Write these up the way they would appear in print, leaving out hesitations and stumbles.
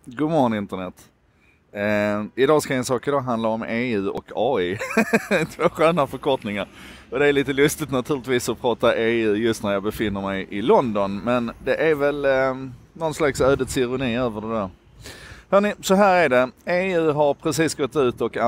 God morgon internet. Idag ska en sak idag handla om EU och AI. Två sköna förkortningar. Och det är lite lustigt naturligtvis att prata EU just när jag befinner mig i London. Men det är väl någon slags ödets ironi över det där. Hörrni, så här är det. EU har precis gått ut och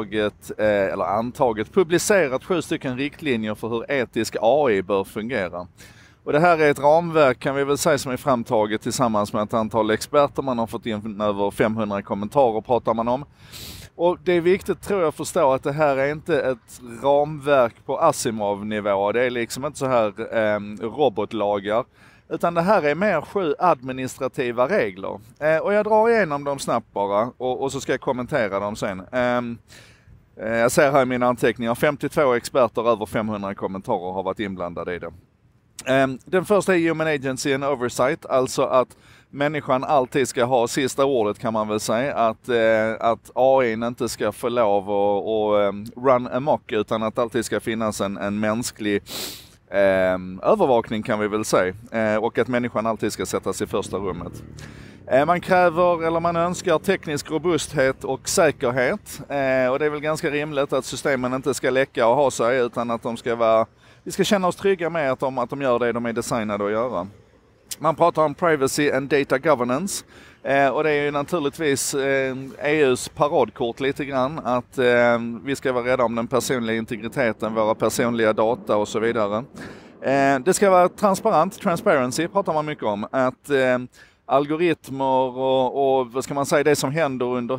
publicerat 7 stycken riktlinjer för hur etisk AI bör fungera. Och det här är ett ramverk kan vi väl säga som är framtaget tillsammans med ett antal experter. Man har fått in över 500 kommentarer pratar man om. Och det är viktigt tror jag att förstå att det här är inte ett ramverk på Asimov-nivå. Det är liksom inte så här robotlagar. Utan det här är mer 7 administrativa regler. Och jag drar igenom dem snabbt bara och så ska jag kommentera dem sen. Jag ser här i mina anteckningar 52 experter över 500 kommentarer har varit inblandade i det. Den första är Human Agency and Oversight, alltså att människan alltid ska ha sista ordet kan man väl säga. Att AI inte ska få lov att run amok utan att alltid ska finnas en mänsklig övervakning kan vi väl säga. Och att människan alltid ska sättas i första rummet. Man kräver eller man önskar teknisk robusthet och säkerhet. Och det är väl ganska rimligt att systemen inte ska läcka och ha sig utan att vi ska känna oss trygga med att de gör det de är designade att göra. Man pratar om privacy and data governance. Och det är ju naturligtvis EUs paradkort lite grann. Att vi ska vara rädda om den personliga integriteten, våra personliga data och så vidare. Det ska vara transparency pratar man mycket om. Att algoritmer och vad ska man säga, det som händer under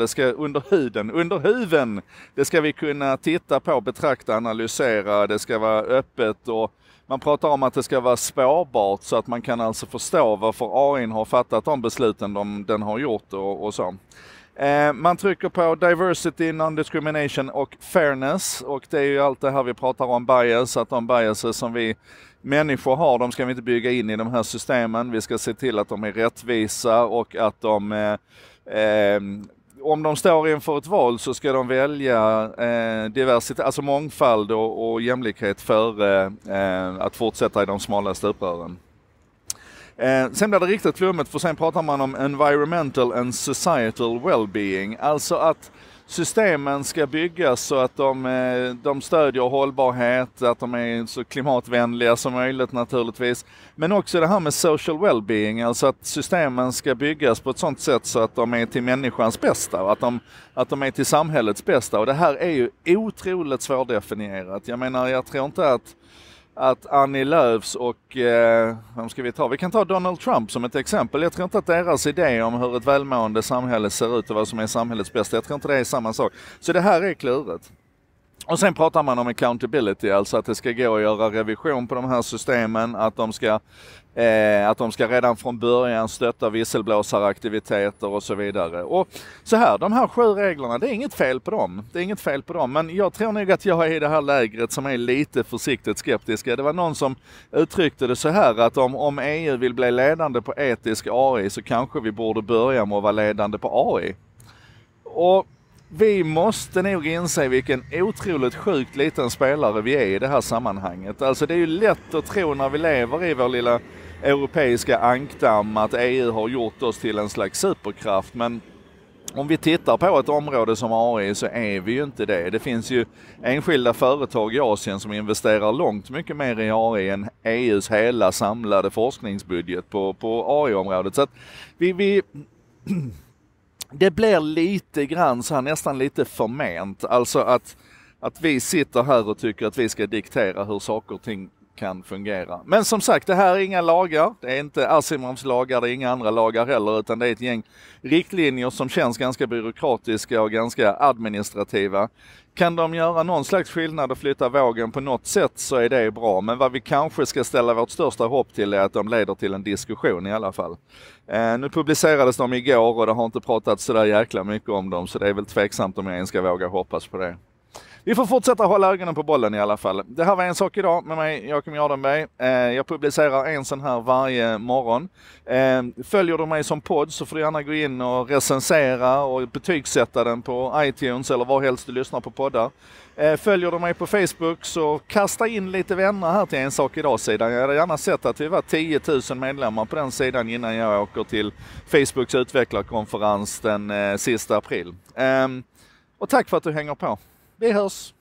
huven. Det ska vi kunna titta på, betrakta, analysera. Det ska vara öppet och man pratar om att det ska vara spårbart så att man kan alltså förstå varför AI har fattat de besluten den har gjort och så. Man trycker på diversity, non-discrimination och fairness och det är ju allt det här vi pratar om bias, att de biases som vi människor har, de ska vi inte bygga in i de här systemen. Vi ska se till att de är rättvisa och att om de står inför ett val så ska de välja diversitet, alltså mångfald och jämlikhet före att fortsätta i de smala stuprören. Sen blir det riktigt flummigt för sen pratar man om environmental and societal well-being. Alltså att systemen ska byggas så att de stödjer hållbarhet, att de är så klimatvänliga som möjligt naturligtvis. Men också det här med social well-being, alltså att systemen ska byggas på ett sådant sätt så att de är till människans bästa och att de är till samhällets bästa. Och det här är ju otroligt svårdefinierat. Jag menar, jag tror inte att Annie Lööfs och vi kan ta Donald Trump som ett exempel. Jag tror inte att deras idé om hur ett välmående samhälle ser ut och vad som är samhällets bästa, jag tror inte det är samma sak. Så det här är klurigt. Och sen pratar man om accountability, alltså att det ska gå att göra revision på de här systemen, att de ska redan från början stötta visselblåsaraktiviteter och så vidare. Och så här, de här 7 reglerna, det är inget fel på dem. Det är inget fel på dem, men jag tror nog att jag är i det här lägret som är lite försiktigt skeptiska. Det var någon som uttryckte det så här att om EU vill bli ledande på etisk AI så kanske vi borde börja med att vara ledande på AI. Och vi måste nog inse vilken otroligt sjukt liten spelare vi är i det här sammanhanget. Alltså det är ju lätt att tro när vi lever i vår lilla europeiska ankdamm att EU har gjort oss till en slags superkraft. Men om vi tittar på ett område som AI så är vi ju inte det. Det finns ju enskilda företag i Asien som investerar långt mycket mer i AI än EUs hela samlade forskningsbudget på AI-området. Så att det blir lite grann så här, nästan lite förment. Alltså att vi sitter här och tycker att vi ska diktera hur saker och ting kan fungera. Men som sagt, det här är inga lagar. Det är inte Asimovs lagar, det är inga andra lagar heller, utan det är ett gäng riktlinjer som känns ganska byråkratiska och ganska administrativa. Kan de göra någon slags skillnad och flytta vågen på något sätt så är det bra. Men vad vi kanske ska ställa vårt största hopp till är att de leder till en diskussion i alla fall. Nu publicerades de igår och det har inte pratat så där jäkla mycket om dem, så det är väl tveksamt om jag ens ska våga hoppas på det. Vi får fortsätta hålla ögonen på bollen i alla fall. Det här var En sak idag med mig, Joakim Jardenberg. Jag publicerar en sån här varje morgon. Följer du mig som podd så får du gärna gå in och recensera och betygsätta den på iTunes eller var helst du lyssnar på poddar. Följer du mig på Facebook så kasta in lite vänner här till En sak idag-sidan. Jag hade gärna sett att vi var 10 000 medlemmar på den sidan innan jag åker till Facebooks utvecklarkonferens den sista april. Och tack för att du hänger på. Vi hörs!